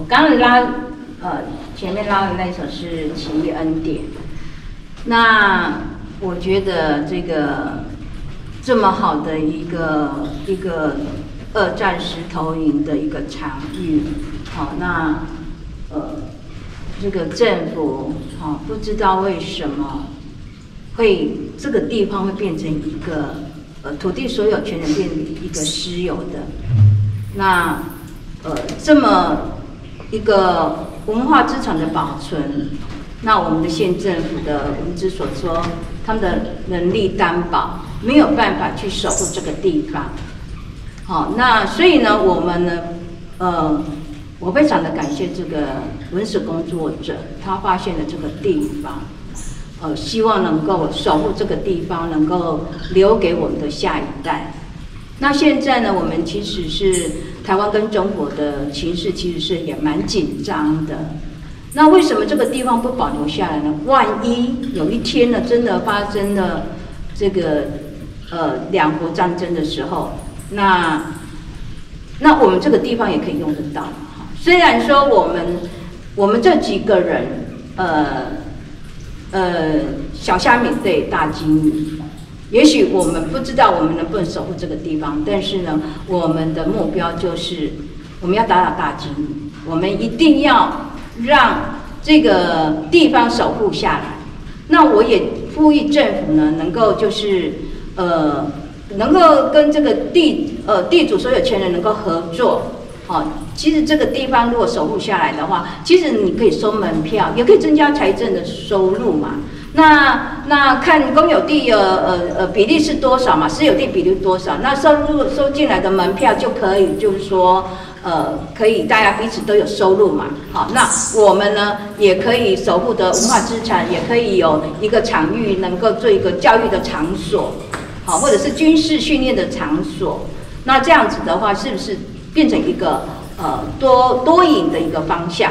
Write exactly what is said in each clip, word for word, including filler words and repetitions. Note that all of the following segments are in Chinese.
刚刚拉呃前面拉的那首是《奇异恩典》，那我觉得这个这么好的一个一个二战石头营的一个场域，好，那呃这个政府好不知道为什么会这个地方会变成一个呃土地所有权人变成一个私有的，那呃这么一个文化资产的保存，那我们的县政府的文之所说，他们的能力担保没有办法去守护这个地方。好，那所以呢，我们呢，呃，我非常的感谢这个文史工作者，他发现了这个地方，呃，希望能够守护这个地方，能够留给我们的下一代。那现在呢，我们其实是台湾跟中国的情势其实是也蛮紧张的。那为什么这个地方不保留下来呢？万一有一天呢，真的发生了这个呃两国战争的时候，那那我们这个地方也可以用得到。虽然说我们我们这几个人，呃呃小虾米对大金鱼。也许我们不知道我们能不能守护这个地方，但是呢，我们的目标就是我们要打倒大金鱼，我们一定要让这个地方守护下来。那我也呼吁政府呢，能够就是呃，能够跟这个地呃地主所有权人能够合作。哦，其实这个地方如果守护下来的话，其实你可以收门票，也可以增加财政的收入嘛。那那看公有地呃呃呃比例是多少嘛，私有地比例多少，那收入收进来的门票就可以，就是说呃可以大家彼此都有收入嘛。好，那我们呢也可以守护的文化资产，也可以有一个场域能够做一个教育的场所，好，或者是军事训练的场所。那这样子的话，是不是变成一个呃多多赢的一个方向？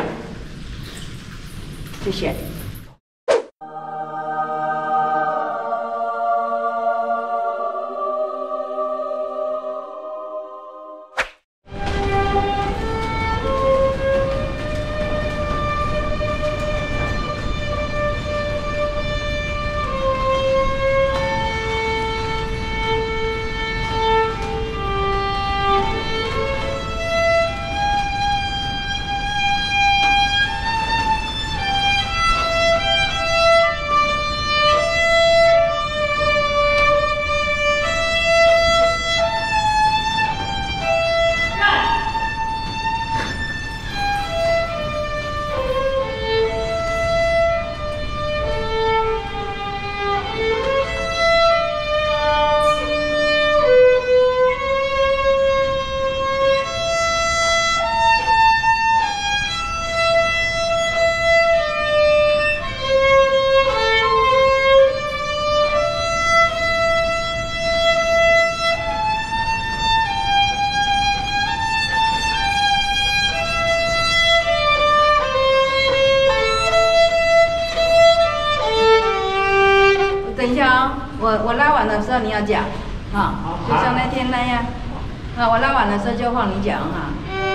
谢谢。我我拉完的时候你要讲，啊，就像那天那样，啊，我拉完的时候就换你讲哈。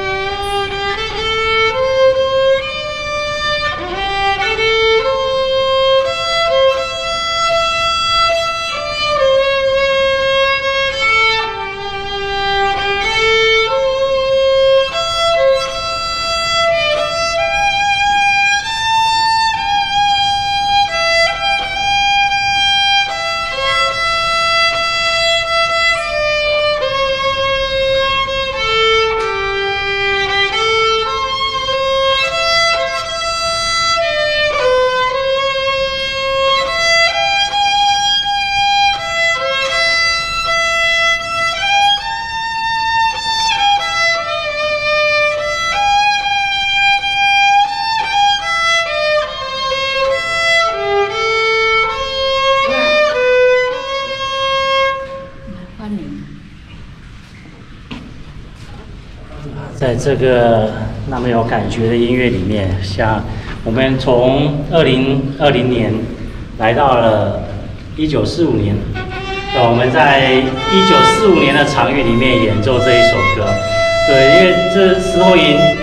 在这个那么有感觉的音乐里面，像我们从二零二零年来到了一九四五年，我们在一九四五年的场域里面演奏这一首歌。对，因为这石头营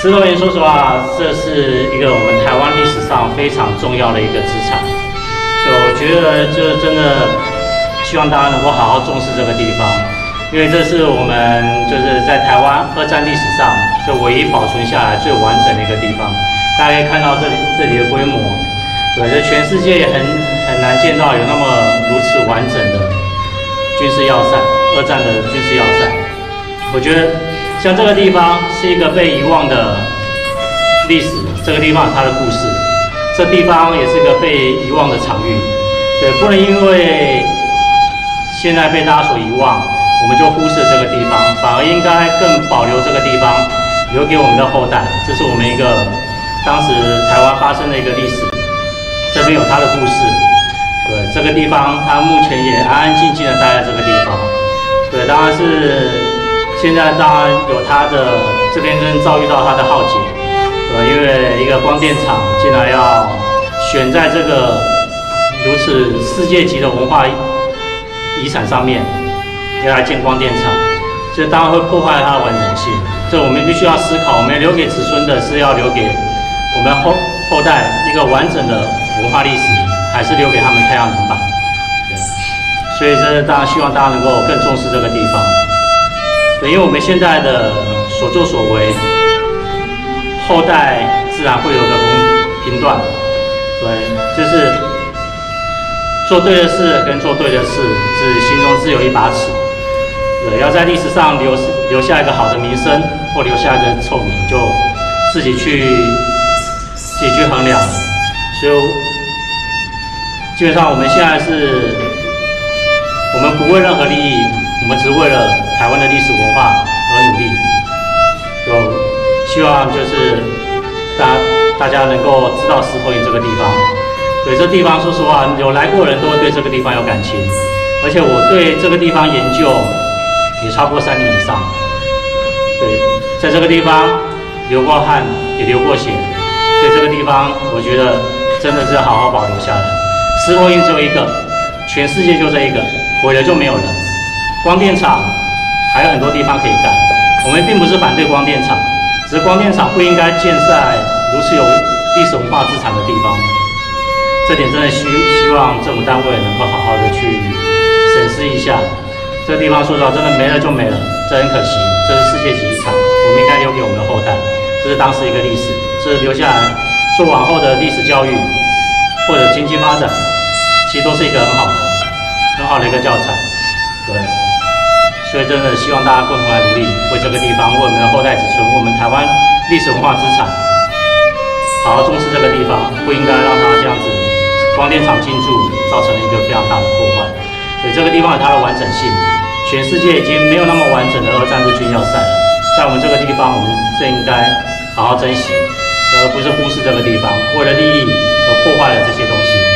石头岩，说实话，这是一个我们台湾历史上非常重要的一个资产。我觉得，就真的希望大家能够好好重视这个地方，因为这是我们就是在台湾二战历史上就唯一保存下来最完整的一个地方。大家可以看到这里这里的规模，对，这全世界也很很难见到有那么如此完整的军事要塞，二战的军事要塞。我觉得像这个地方是一个被遗忘的历史，这个地方有它的故事。这地方也是个被遗忘的场域，对，不能因为现在被大家所遗忘，我们就忽视这个地方，反而应该更保留这个地方，留给我们的后代。这是我们一个当时台湾发生的一个历史，这边有它的故事。对，这个地方它目前也安安静静的待在这个地方。对，当然是现在当然有它的这边真遭遇到它的浩劫。呃，因为一个光电厂竟然要选在这个如此世界级的文化遗产上面，要来建光电厂，这当然会破坏它的完整性。这我们必须要思考，我们留给子孙的是要留给我们后后代一个完整的文化历史，还是留给他们太阳能板？对，所以这当然希望大家能够更重视这个地方。对，因为我们现在的所作所为，后代自然会有个评断，对，就是做对的事跟做对的事，是心中自有一把尺。对，要在历史上留留下一个好的名声，或留下一个臭名，就自己去自己去衡量。所以基本上我们现在是，我们不为任何利益，我们只为了台湾的历史文化而努力。就希望就是大家大家能够知道石头岩这个地方。对，这地方说实话，有来过的人都会对这个地方有感情，而且我对这个地方研究也超过三年以上。对，在这个地方流过汗，也流过血，对这个地方，我觉得真的是要好好保留下来。石头岩只有一个，全世界就这一个，毁了就没有了。光电厂还有很多地方可以干，我们并不是反对光电厂。只是光电厂不应该建在如此有历史文化资产的地方，这点真的希希望政府单位能够好好的去审视一下。这个地方说实话，真的没了就没了，这很可惜，这是世界级遗产，我们应该留给我们的后代。这是当时一个历史，这留下来做往后的历史教育或者经济发展，其实都是一个很好的、很好的一个教材。对。所以真的希望大家共同来努力，为这个地方，为我们的后代子孙，为我们台湾历史文化资产，好好重视这个地方，不应该让它这样子光电厂进驻，造成了一个非常大的破坏。所以这个地方有它的完整性，全世界已经没有那么完整的二战日军要塞了，在我们这个地方，我们更应该好好珍惜，而不是忽视这个地方，为了利益而破坏了这些东西。